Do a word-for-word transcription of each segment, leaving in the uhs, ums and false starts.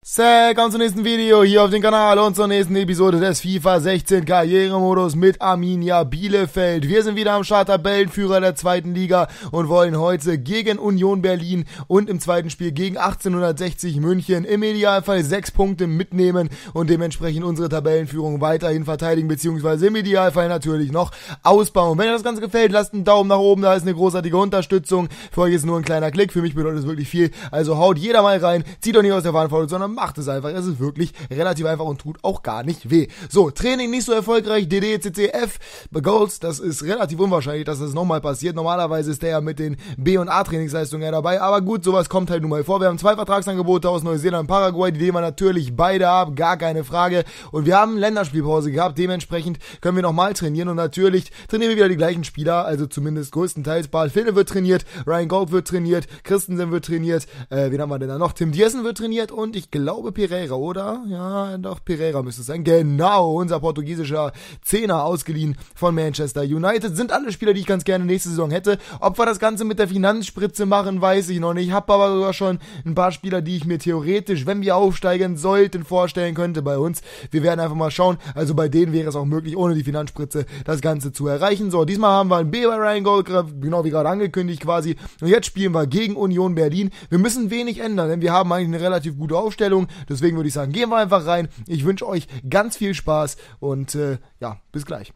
Willkommen zum nächsten Video hier auf dem Kanal und zur nächsten Episode des FIFA sechzehn Karrieremodus mit Arminia Bielefeld. Wir sind wieder am Start, Tabellenführer der zweiten Liga und wollen heute gegen Union Berlin und im zweiten Spiel gegen achtzehnhundertsechzig München im Idealfall sechs Punkte mitnehmen und dementsprechend unsere Tabellenführung weiterhin verteidigen, beziehungsweise im Idealfall natürlich noch ausbauen. Wenn euch das Ganze gefällt, lasst einen Daumen nach oben, da ist eine großartige Unterstützung. Für euch ist nur ein kleiner Klick, für mich bedeutet es wirklich viel. Also haut jeder mal rein, zieht euch nicht aus der Verantwortung, sondern macht es einfach. Es ist wirklich relativ einfach und tut auch gar nicht weh. So, Training nicht so erfolgreich. D D, C C F, Goals, das ist relativ unwahrscheinlich, dass das nochmal passiert. Normalerweise ist der ja mit den B- und A-Trainingsleistungen ja dabei. Aber gut, sowas kommt halt nun mal vor. Wir haben zwei Vertragsangebote aus Neuseeland und Paraguay. Die nehmen wir natürlich beide ab. Gar keine Frage. Und wir haben Länderspielpause gehabt. Dementsprechend können wir nochmal trainieren. Und natürlich trainieren wir wieder die gleichen Spieler. Also zumindest größtenteils. Bart Finne wird trainiert. Ryan Gold wird trainiert. Christensen wird trainiert. Äh, wen haben wir denn da noch? Tim Diersen wird trainiert. Und ich glaube Pereira, oder? Ja, doch, Pereira müsste es sein. Genau, unser portugiesischer Zehner, ausgeliehen von Manchester United. Sind alle Spieler, die ich ganz gerne nächste Saison hätte. Ob wir das Ganze mit der Finanzspritze machen, weiß ich noch nicht. Ich habe aber sogar schon ein paar Spieler, die ich mir theoretisch, wenn wir aufsteigen sollten, vorstellen könnte bei uns. Wir werden einfach mal schauen. Also bei denen wäre es auch möglich, ohne die Finanzspritze das Ganze zu erreichen. So, diesmal haben wir ein B bei Ryan Gold, genau wie gerade angekündigt quasi. Und jetzt spielen wir gegen Union Berlin. Wir müssen wenig ändern, denn wir haben eigentlich eine relativ gute Aufstellung. Deswegen würde ich sagen, gehen wir einfach rein. Ich wünsche euch ganz viel Spaß und äh, ja, bis gleich.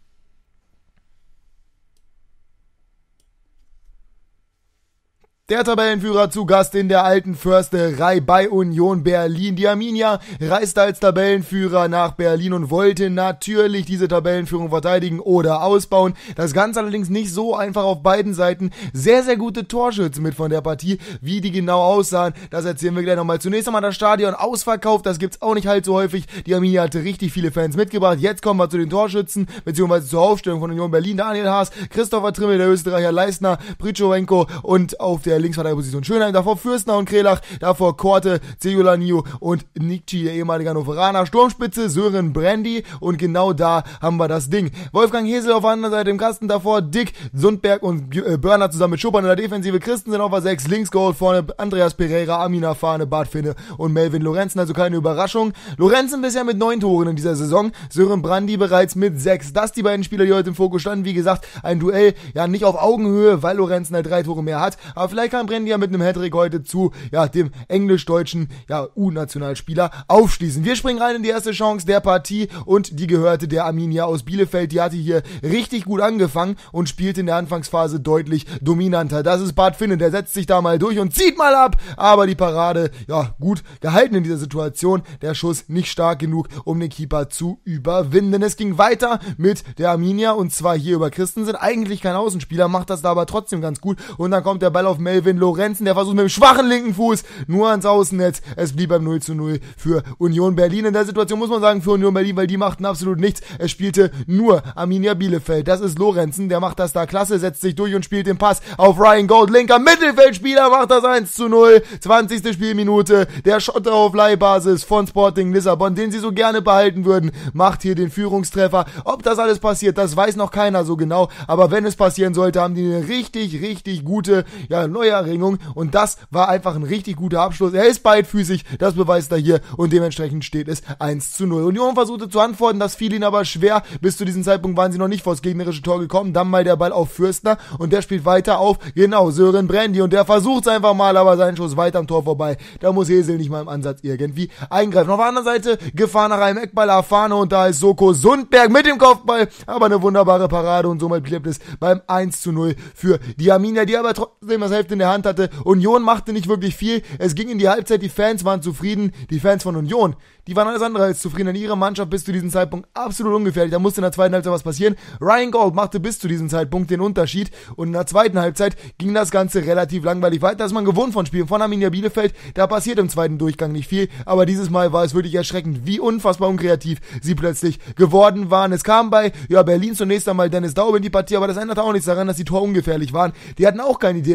Der Tabellenführer zu Gast in der alten Försterei bei Union Berlin. Die Arminia reiste als Tabellenführer nach Berlin und wollte natürlich diese Tabellenführung verteidigen oder ausbauen. Das Ganze allerdings nicht so einfach auf beiden Seiten. Sehr, sehr gute Torschützen mit von der Partie. Wie die genau aussahen, das erzählen wir gleich nochmal. Zunächst einmal das Stadion ausverkauft. Das gibt's auch nicht halt so häufig. Die Arminia hatte richtig viele Fans mitgebracht. Jetzt kommen wir zu den Torschützen, beziehungsweise zur Aufstellung von Union Berlin. Daniel Haas, Christopher Trimmel, der Österreicher, Leistner, Prichowenko und auf der Linksverteidigerposition Schönheim, davor Fürstner und Krelach, davor Korte, Cegolaniu und Nikci, der ehemalige Hannoveraner, Sturmspitze Sören Brandy und genau da haben wir das Ding. Wolfgang Hesel auf der anderen Seite im Kasten, davor Dick, Sundberg und äh, Börner zusammen mit Schuppern in der Defensive, Christensen auf der sechs, links Goal, vorne Andreas Pereira, Amina Fahne, Bart Finne und Melvin Lorenzen, also keine Überraschung. Lorenzen bisher mit neun Toren in dieser Saison, Sören Brandy bereits mit sechs. Das die beiden Spieler, die heute im Fokus standen, wie gesagt, ein Duell, ja nicht auf Augenhöhe, weil Lorenzen halt drei Tore mehr hat, aber vielleicht kann Brandy ja mit einem Hattrick heute zu, ja, dem englisch-deutschen, ja, U-Nationalspieler aufschließen. Wir springen rein in die erste Chance der Partie und die gehörte der Arminia aus Bielefeld. Die hatte hier richtig gut angefangen und spielte in der Anfangsphase deutlich dominanter. Das ist Bart Finne, der setzt sich da mal durch und zieht mal ab, aber die Parade, ja, gut gehalten in dieser Situation. Der Schuss nicht stark genug, um den Keeper zu überwinden. Es ging weiter mit der Arminia und zwar hier über Christensen. Eigentlich kein Außenspieler, macht das da aber trotzdem ganz gut und dann kommt der Ball auf Melvin Lorenzen, der versucht mit dem schwachen linken Fuß nur ans Außennetz. Es blieb beim null zu null für Union Berlin. In der Situation muss man sagen für Union Berlin, weil die machten absolut nichts. Es spielte nur Arminia Bielefeld. Das ist Lorenzen, der macht das da klasse, setzt sich durch und spielt den Pass auf Ryan Gold. Linker Mittelfeldspieler macht das eins zu null. zwanzigste Spielminute. Der Schotter auf Leihbasis von Sporting Lissabon, den sie so gerne behalten würden, macht hier den Führungstreffer. Ob das alles passiert, das weiß noch keiner so genau. Aber wenn es passieren sollte, haben die eine richtig, richtig gute, ja, Neuerringung. Und das war einfach ein richtig guter Abschluss. Er ist beidfüßig, das beweist er hier. Und dementsprechend steht es eins zu null. Union versuchte zu antworten, das fiel ihnen aber schwer. Bis zu diesem Zeitpunkt waren sie noch nicht vor das gegnerische Tor gekommen. Dann mal der Ball auf Fürstner und der spielt weiter auf, genau, Sören Brandy. Und der versucht es einfach mal, aber sein Schuss weit am Tor vorbei. Da muss Hesel nicht mal im Ansatz irgendwie eingreifen. Auf der anderen Seite Gefahrener im Eckball, Afane und da ist Soko Sundberg mit dem Kopfball. Aber eine wunderbare Parade und somit blieb es beim eins zu null für die Arminia, die aber trotzdem das Hälfte in der Hand hatte. Union machte nicht wirklich viel. Es ging in die Halbzeit, die Fans waren zufrieden. Die Fans von Union, die waren alles andere als zufrieden, denn ihre Mannschaft bis zu diesem Zeitpunkt absolut ungefährlich. Da musste in der zweiten Halbzeit was passieren. Ryan Gold machte bis zu diesem Zeitpunkt den Unterschied und in der zweiten Halbzeit ging das Ganze relativ langweilig weiter. Das ist man gewohnt von Spielen von Arminia Bielefeld. Da passiert im zweiten Durchgang nicht viel, aber dieses Mal war es wirklich erschreckend, wie unfassbar unkreativ sie plötzlich geworden waren. Es kam bei ja, Berlin zunächst einmal Dennis Daube in die Partie, aber das änderte auch nichts daran, dass die Tor ungefährlich waren. Die hatten auch keine Idee nach vorne und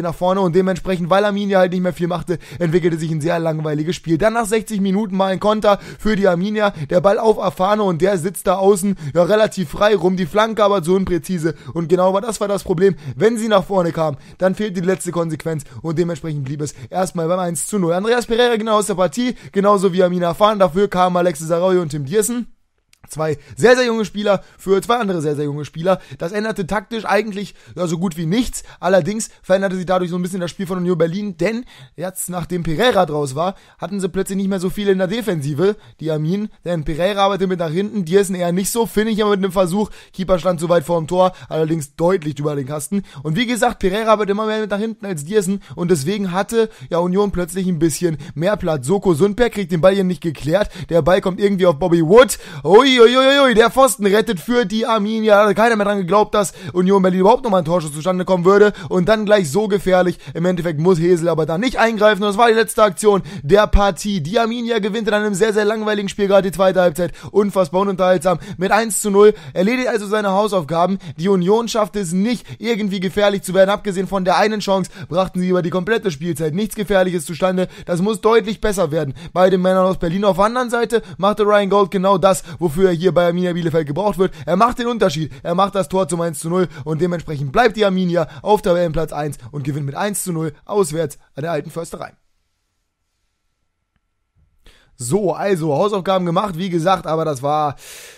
und dementsprechend, weil Arminia halt nicht mehr viel machte, entwickelte sich ein sehr langweiliges Spiel. Dann nach sechzig Minuten mal ein Konter für die Arminia, der Ball auf Afano und der sitzt da außen ja relativ frei rum, die Flanke aber so unpräzise und genau aber das war das Problem, wenn sie nach vorne kam, dann fehlte die letzte Konsequenz und dementsprechend blieb es erstmal beim eins zu null. Andreas Pereira genau aus der Partie, genauso wie Amina Afan, dafür kamen Alexis Arroyo und Tim Diersen. Zwei sehr, sehr junge Spieler für zwei andere sehr, sehr junge Spieler. Das änderte taktisch eigentlich ja, so gut wie nichts. Allerdings veränderte sich dadurch so ein bisschen das Spiel von Union Berlin, denn jetzt, nachdem Pereira draus war, hatten sie plötzlich nicht mehr so viele in der Defensive, die Armin, denn Pereira arbeitet mit nach hinten, Diersen eher nicht so, finde ich aber mit einem Versuch. Keeper stand so weit vor dem Tor, allerdings deutlich über den Kasten. Und wie gesagt, Pereira arbeitet immer mehr mit nach hinten als Diersen und deswegen hatte ja Union plötzlich ein bisschen mehr Platz. Soko Sundberg kriegt den Ball hier nicht geklärt, der Ball kommt irgendwie auf Bobby Wood. Ui, Uiuiui, der Pfosten rettet für die Arminia. Da hat keiner mehr dran geglaubt, dass Union Berlin überhaupt nochmal ein Torschuss zustande kommen würde. Und dann gleich so gefährlich. Im Endeffekt muss Hesel aber da nicht eingreifen. Und das war die letzte Aktion der Partie. Die Arminia gewinnt in einem sehr, sehr langweiligen Spiel, gerade die zweite Halbzeit. Unfassbar ununterhaltsam. Mit eins zu null. Erledigt also seine Hausaufgaben. Die Union schafft es nicht, irgendwie gefährlich zu werden. Abgesehen von der einen Chance brachten sie über die komplette Spielzeit nichts Gefährliches zustande. Das muss deutlich besser werden. Bei den Männern aus Berlin auf der anderen Seite machte Ryan Gold genau das, wofür er hier bei Arminia Bielefeld gebraucht wird. Er macht den Unterschied. Er macht das Tor zum eins zu null und dementsprechend bleibt die Arminia auf Tabellenplatz eins und gewinnt mit eins zu null auswärts an der alten Försterei. So, also Hausaufgaben gemacht, wie gesagt, aber das war...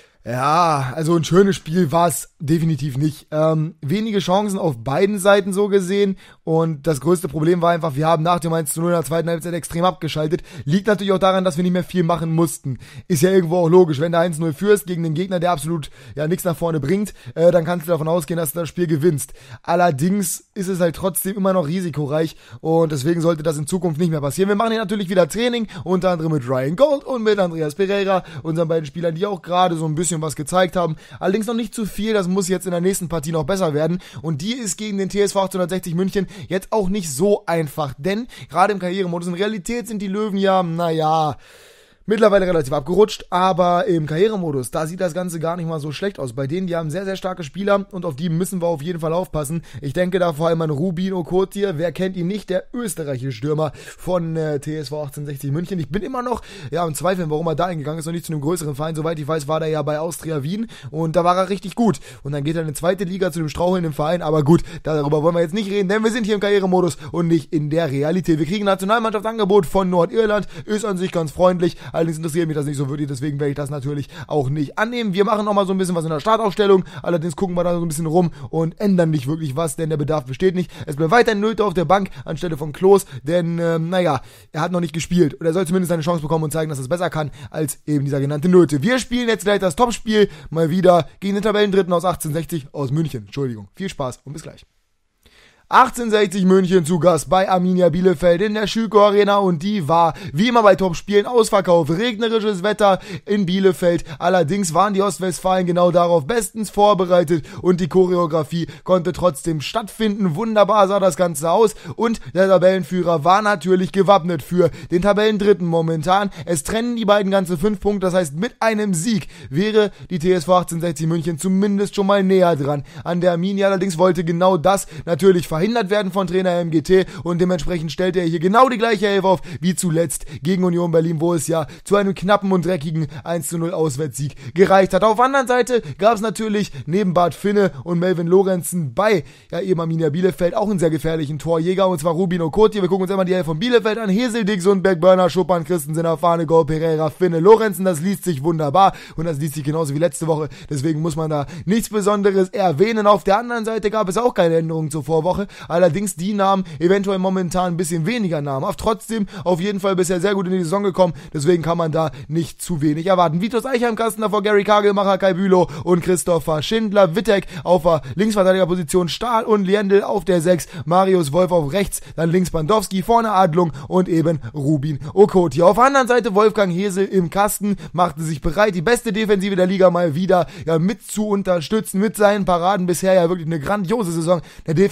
Ja, also ein schönes Spiel war es definitiv nicht. Ähm, wenige Chancen auf beiden Seiten so gesehen und das größte Problem war einfach, wir haben nach dem eins zu null in der zweiten Halbzeit extrem abgeschaltet. Liegt natürlich auch daran, dass wir nicht mehr viel machen mussten. Ist ja irgendwo auch logisch, wenn du eins zu null führst gegen den Gegner, der absolut ja nichts nach vorne bringt, äh, dann kannst du davon ausgehen, dass du das Spiel gewinnst. Allerdings ist es halt trotzdem immer noch risikoreich und deswegen sollte das in Zukunft nicht mehr passieren. Wir machen hier natürlich wieder Training, unter anderem mit Ryan Gold und mit Andreas Pereira, unseren beiden Spielern, die auch gerade so ein bisschen was gezeigt haben. Allerdings noch nicht zu viel, das muss jetzt in der nächsten Partie noch besser werden. Und die ist gegen den T S V achtzehnhundertsechzig München jetzt auch nicht so einfach, denn gerade im Karrieremodus, in Realität sind die Löwen ja, naja, mittlerweile relativ abgerutscht, aber im Karrieremodus, da sieht das Ganze gar nicht mal so schlecht aus. Bei denen, die haben sehr, sehr starke Spieler und auf die müssen wir auf jeden Fall aufpassen. Ich denke da vor allem an Rubin Okotie, wer kennt ihn nicht, der österreichische Stürmer von äh, T S V achtzehnhundertsechzig München. Ich bin immer noch ja im Zweifeln, warum er da hingegangen ist und nicht zu einem größeren Verein. Soweit ich weiß, war der ja bei Austria Wien und da war er richtig gut. Und dann geht er in die zweite Liga zu dem strauchelnden Verein, aber gut, darüber wollen wir jetzt nicht reden, denn wir sind hier im Karrieremodus und nicht in der Realität. Wir kriegen ein Nationalmannschaftsangebot von Nordirland, ist an sich ganz freundlich. Allerdings interessiert mich das nicht so wirklich, deswegen werde ich das natürlich auch nicht annehmen. Wir machen nochmal so ein bisschen was in der Startaufstellung, allerdings gucken wir da so ein bisschen rum und ändern nicht wirklich was, denn der Bedarf besteht nicht. Es bleibt weiterhin Nöte auf der Bank anstelle von Klos, denn, ähm, naja, er hat noch nicht gespielt oder er soll zumindest eine Chance bekommen und zeigen, dass er es besser kann als eben dieser genannte Nöte. Wir spielen jetzt gleich das Topspiel mal wieder gegen den Tabellendritten aus achtzehnhundertsechzig aus München. Entschuldigung. Viel Spaß und bis gleich. achtzehnhundertsechzig München zu Gast bei Arminia Bielefeld in der Schülko Arena und die war, wie immer bei Topspielen, ausverkauft. Regnerisches Wetter in Bielefeld. Allerdings waren die Ostwestfalen genau darauf bestens vorbereitet und die Choreografie konnte trotzdem stattfinden. Wunderbar sah das Ganze aus und der Tabellenführer war natürlich gewappnet für den Tabellendritten momentan. Es trennen die beiden ganze fünf Punkte, das heißt mit einem Sieg wäre die T S V achtzehnhundertsechzig München zumindest schon mal näher dran an der Arminia. Allerdings wollte genau das natürlich verhindert werden von Trainer M G T und dementsprechend stellt er hier genau die gleiche Elf auf wie zuletzt gegen Union Berlin, wo es ja zu einem knappen und dreckigen eins zu null Auswärtssieg gereicht hat. Auf der anderen Seite gab es natürlich neben Bart Finne und Melvin Lorenzen bei ja eben Arminia Bielefeld auch einen sehr gefährlichen Torjäger und zwar Rubin Okotie. Wir gucken uns einmal die Elf von Bielefeld an. Hesel, Dick, Sundberg, Börner, Schuppan, Christensen, Afane, Gol, Pereira, Finne, Lorenzen. Das liest sich wunderbar und das liest sich genauso wie letzte Woche. Deswegen muss man da nichts Besonderes erwähnen. Auf der anderen Seite gab es auch keine Änderungen zur Vorwoche. Allerdings die Namen eventuell momentan ein bisschen weniger namhaft. Trotzdem auf jeden Fall bisher sehr gut in die Saison gekommen. Deswegen kann man da nicht zu wenig erwarten. Vitus Eicher im Kasten, davor Gary Kagelmacher, Kai Bülow und Christopher Schindler. Wittek auf der Linksverteidigerposition, Stahl und Liendl auf der sechs. Marius Wolf auf rechts, dann links Bandowski, vorne Adlung und eben Rubin Okotie. Auf der anderen Seite Wolfgang Hesel im Kasten, machte sich bereit, die beste Defensive der Liga mal wieder ja, mit zu unterstützen, mit seinen Paraden. Bisher ja wirklich eine grandiose Saison der Defensive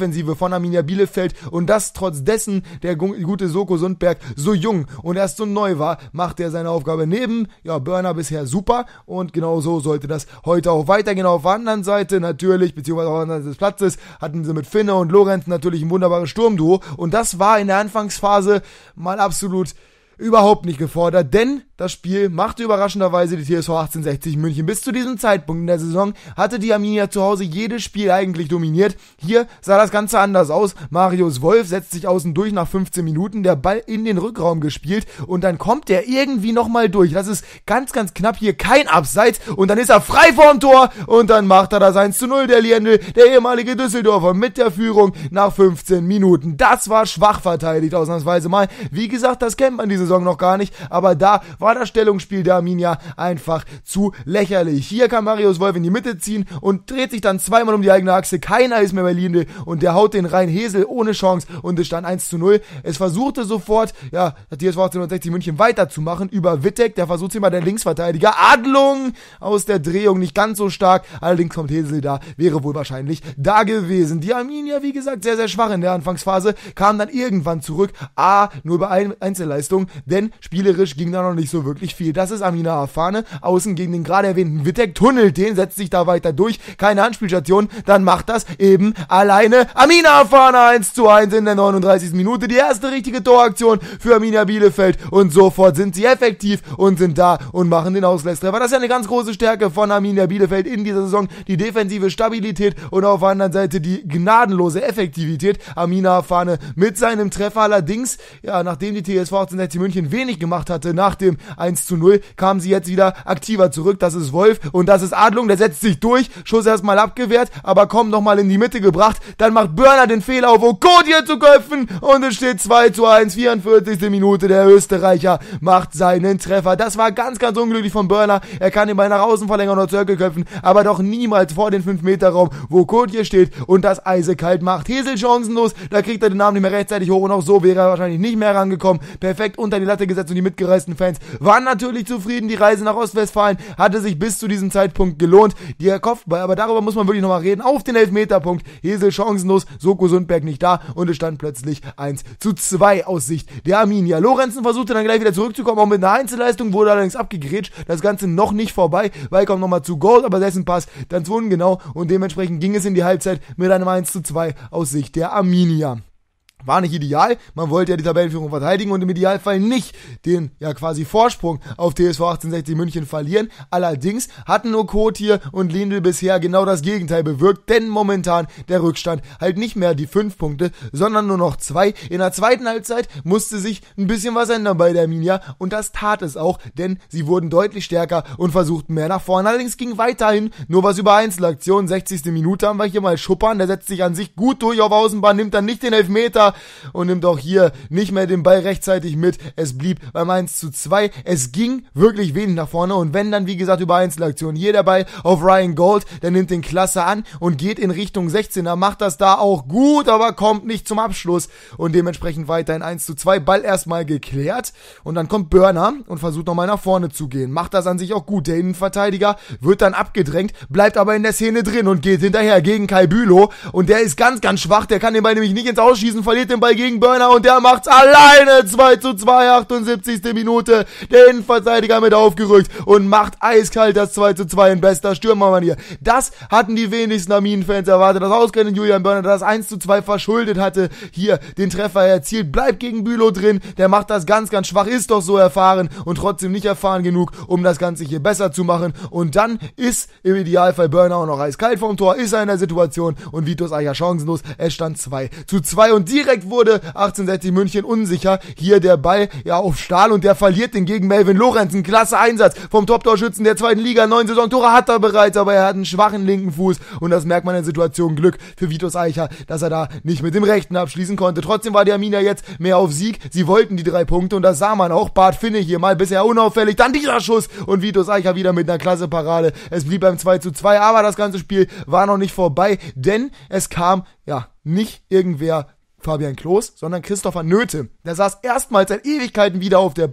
von Arminia Bielefeld und das trotz dessen der gute Soko Sundberg so jung und erst so neu war, macht er seine Aufgabe neben, ja, Börner bisher super und genau so sollte das heute auch weitergehen. Auf der anderen Seite natürlich, beziehungsweise auf der anderen Seite des Platzes, hatten sie mit Finne und Lorenz natürlich ein wunderbares Sturmduo und das war in der Anfangsphase mal absolut überhaupt nicht gefordert, denn das Spiel machte überraschenderweise die T S V achtzehnhundertsechzig München. Bis zu diesem Zeitpunkt in der Saison hatte die Arminia zu Hause jedes Spiel eigentlich dominiert. Hier sah das Ganze anders aus. Marius Wolf setzt sich außen durch nach fünfzehn Minuten, der Ball in den Rückraum gespielt und dann kommt er irgendwie nochmal durch. Das ist ganz, ganz knapp hier kein Abseits und dann ist er frei vorm Tor und dann macht er das eins zu null, der Liendl, der ehemalige Düsseldorfer mit der Führung nach fünfzehn Minuten. Das war schwach verteidigt, ausnahmsweise mal. Wie gesagt, das kennt man diese Saison noch gar nicht, aber da war das Stellungsspiel der Arminia einfach zu lächerlich. Hier kann Marius Wolf in die Mitte ziehen und dreht sich dann zweimal um die eigene Achse. Keiner ist mehr bei Liendl und der haut den rein. Hesel ohne Chance und es stand eins zu null. Es versuchte sofort, ja, der T S V achtzehnhundertsechzig München weiterzumachen über Wittek, der versucht immer der Linksverteidiger. Adlung aus der Drehung nicht ganz so stark, allerdings kommt Hesel da, wäre wohl wahrscheinlich da gewesen. Die Arminia, wie gesagt, sehr, sehr schwach in der Anfangsphase, kam dann irgendwann zurück. A, nur bei Einzelleistung, denn spielerisch ging da noch nicht so wirklich viel. Das ist Amina Afane, außen gegen den gerade erwähnten Wittek, tunnelt den, setzt sich da weiter durch, keine Anspielstation, dann macht das eben alleine Amina Afane eins zu eins in der neununddreißigsten Minute, die erste richtige Toraktion für Arminia Bielefeld und sofort sind sie effektiv und sind da und machen den Ausgleichstreffer. Das ist ja eine ganz große Stärke von Arminia Bielefeld in dieser Saison, die defensive Stabilität und auf der anderen Seite die gnadenlose Effektivität. Amina Afane mit seinem Treffer allerdings, ja, nachdem die T S V achtzehnhundertsechzig München wenig gemacht hatte nach dem eins zu null, kamen sie jetzt wieder aktiver zurück. Das ist Wolf und das ist Adlung, der setzt sich durch, Schuss erstmal abgewehrt, aber kommt nochmal in die Mitte gebracht. Dann macht Börner den Fehler auf Okodia zu köpfen und es steht zwei zu eins, vierundvierzigste Minute. Der Österreicher macht seinen Treffer. Das war ganz, ganz unglücklich von Börner. Er kann den Ball nach außen verlängern oder Zirkel köpfen, aber doch niemals vor den fünf Meter Raum, wo Okodia steht und das eisekalt macht. Hesel chancenlos, da kriegt er den Namen nicht mehr rechtzeitig hoch und auch so wäre er wahrscheinlich nicht mehr rangekommen. Perfekt unter die Latte gesetzt und die mitgereisten Fans waren natürlich zufrieden. Die Reise nach Ostwestfalen hatte sich bis zu diesem Zeitpunkt gelohnt. Der Kopfball, aber darüber muss man wirklich nochmal reden, auf den Elfmeterpunkt. Hesel chancenlos, Soko Sundberg nicht da und es stand plötzlich eins zu zwei aus Sicht der Arminia. Lorenzen versuchte dann gleich wieder zurückzukommen, auch mit einer Einzelleistung, wurde allerdings abgegrätscht. Das Ganze noch nicht vorbei, weil kommt nochmal zu Goal, aber dessen Pass dann zu ungenau und dementsprechend ging es in die Halbzeit mit einem eins zu zwei aus Sicht der Arminia. War nicht ideal, man wollte ja die Tabellenführung verteidigen und im Idealfall nicht den, ja quasi Vorsprung auf T S V achtzehnhundertsechzig München verlieren. Allerdings hatten Okotie und Liendl bisher genau das Gegenteil bewirkt, denn momentan der Rückstand halt nicht mehr die fünf Punkte, sondern nur noch zwei. In der zweiten Halbzeit musste sich ein bisschen was ändern bei der Arminia und das tat es auch, denn sie wurden deutlich stärker und versuchten mehr nach vorne. Allerdings ging weiterhin nur was über Einzelaktionen. sechzigste Minute haben wir hier mal Schuppern, der setzt sich an sich gut durch auf Außenbahn, nimmt dann nicht den Elfmeter und nimmt auch hier nicht mehr den Ball rechtzeitig mit. Es blieb beim eins zu zwei. Es ging wirklich wenig nach vorne und wenn dann, wie gesagt, über Einzelaktionen. Hier der Ball auf Ryan Gold, der nimmt den Klasse an und geht in Richtung sechzehner, macht das da auch gut, aber kommt nicht zum Abschluss und dementsprechend weiterhin eins zu zwei. Ball erstmal geklärt und dann kommt Börner und versucht nochmal nach vorne zu gehen. Macht das an sich auch gut. Der Innenverteidiger wird dann abgedrängt, bleibt aber in der Szene drin und geht hinterher gegen Kai Bülow und der ist ganz, ganz schwach. Der kann den Ball nämlich nicht ins Ausschießen, verliert den Ball gegen Börner und der macht's alleine. zwei zu zwei, achtundsiebzigste Minute. Der Innenverteidiger mit aufgerückt und macht eiskalt das zwei zu zwei in bester Stürmermanier. Das hatten die wenigsten Arminen-Fans erwartet, dass ausgerechnet Julian Börner das eins zu zwei verschuldet hatte. Hier den Treffer erzielt, bleibt gegen Bülow drin. Der macht das ganz, ganz schwach, ist doch so erfahren und trotzdem nicht erfahren genug, um das Ganze hier besser zu machen. Und dann ist im Idealfall Börner auch noch eiskalt vom Tor, ist er in der Situation und Vitus Eicher chancenlos. Es stand zwei zu zwei und direkt wurde achtzehnhundertsechzig München unsicher. Hier der Ball ja auf Stahl und der verliert den gegen Melvin Lorenzen. Klasse Einsatz vom Top-Torschützen der zweiten Liga. Neun Saisontore hat er bereits, aber er hat einen schwachen linken Fuß und das merkt man in der Situation. Glück für Vitus Eicher, dass er da nicht mit dem rechten abschließen konnte. Trotzdem war die Arminia jetzt mehr auf Sieg. Sie wollten die drei Punkte und das sah man auch. Bart Finne hier mal bisher unauffällig. Dann dieser Schuss und Vitus Eicher wieder mit einer klasse Parade. Es blieb beim zwei zu zwei, aber das ganze Spiel war noch nicht vorbei, denn es kam, ja, nicht irgendwer Fabian Klos, sondern Christopher Nöte. Der saß erstmals seit Ewigkeiten wieder auf der Bank.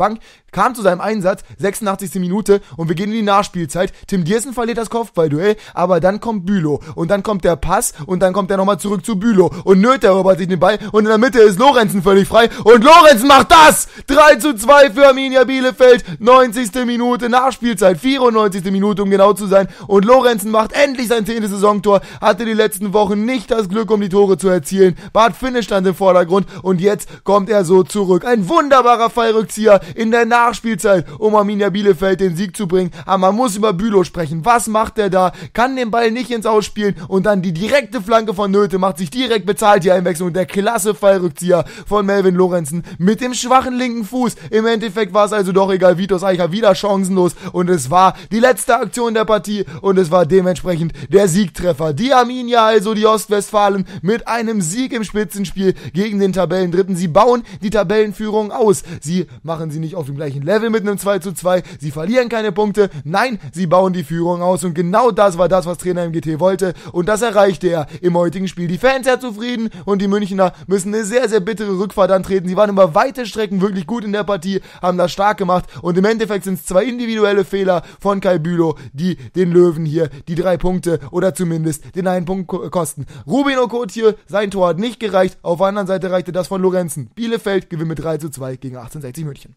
kam zu seinem Einsatz, sechsundachtzigste Minute und wir gehen in die Nachspielzeit. Tim Diersen verliert das Kopfballduell, aber dann kommt Bülow und dann kommt der Pass und dann kommt er nochmal zurück zu Bülow und Nöth erobert sich den Ball und in der Mitte ist Lorenzen völlig frei und Lorenzen macht das! drei zu zwei für Arminia Bielefeld, neunzigste Minute Nachspielzeit, vierundneunzigste Minute um genau zu sein und Lorenzen macht endlich sein zehntes Saisontor, hatte die letzten Wochen nicht das Glück, um die Tore zu erzielen. Bart Finne stand im Vordergrund und jetzt kommt er so zurück. Ein wunderbarer Fallrückzieher in der Nachspielzeit, um Arminia Bielefeld den Sieg zu bringen. Aber man muss über Bülow sprechen. Was macht er da? Kann den Ball nicht ins Ausspielen und dann die direkte Flanke von Nöth macht sich direkt bezahlt, die Einwechslung. Der klasse Fallrückzieher von Melvin Lorenzen mit dem schwachen linken Fuß. Im Endeffekt war es also doch egal. Vitos Eicher wieder chancenlos und es war die letzte Aktion der Partie und es war dementsprechend der Siegtreffer. Die Arminia, also die Ostwestfalen, mit einem Sieg im Spitzenspiel gegen den Tabellendritten. Sie bauen die Tabellenführung aus. Sie machen sie nicht auf dem gleichen Level mit einem zwei zu zwei. Sie verlieren keine Punkte. Nein, sie bauen die Führung aus. Und genau das war das, was Trainer M G T wollte. Und das erreichte er im heutigen Spiel. Die Fans sehr zufrieden und die Münchner müssen eine sehr, sehr bittere Rückfahrt antreten. Sie waren über weite Strecken wirklich gut in der Partie, haben das stark gemacht. Und im Endeffekt sind es zwei individuelle Fehler von Kai Bülow, die den Löwen hier die drei Punkte oder zumindest den einen Punkt kosten. Rubin Okotje, sein Tor hat nicht gereicht. Auf der anderen Seite reichte das von Lorenzen. Bielefeld gewinnt mit drei zu zwei gegen achtzehnhundertsechzig München.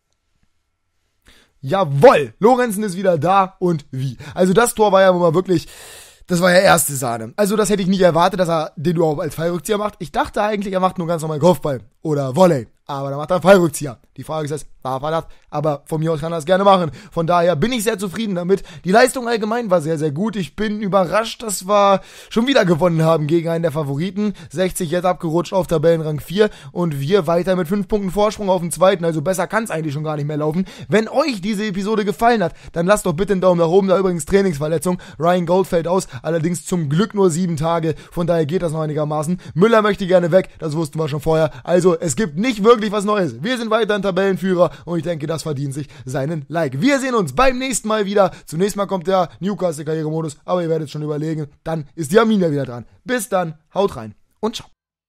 Jawoll, Lorenzen ist wieder da und wie. Also das Tor war ja mal wirklich, das war ja erste Sahne. Also das hätte ich nicht erwartet, dass er den überhaupt als Fallrückzieher macht. Ich dachte eigentlich, er macht nur ganz normal Kopfball oder Volley. Aber da macht er einen Fallrückzieher. Die Frage ist jetzt, darf er das? Aber von mir aus kann er das gerne machen. Von daher bin ich sehr zufrieden damit. Die Leistung allgemein war sehr, sehr gut. Ich bin überrascht, dass wir schon wieder gewonnen haben gegen einen der Favoriten. sechzig jetzt abgerutscht auf Tabellenrang vier und wir weiter mit fünf Punkten Vorsprung auf den zweiten. Also besser kann es eigentlich schon gar nicht mehr laufen. Wenn euch diese Episode gefallen hat, dann lasst doch bitte einen Daumen nach oben. Da übrigens Trainingsverletzung. Ryan Gold fällt aus. Allerdings zum Glück nur sieben Tage. Von daher geht das noch einigermaßen. Müller möchte gerne weg. Das wussten wir schon vorher. Also es gibt nicht wirklich was Neues. Wir sind weiterhin Tabellenführer und ich denke, das verdient sich seinen Like. Wir sehen uns beim nächsten Mal wieder. Zunächst mal kommt der Newcastle-Karrieremodus, aber ihr werdet schon überlegen, dann ist die Arminia wieder dran. Bis dann, haut rein und ciao.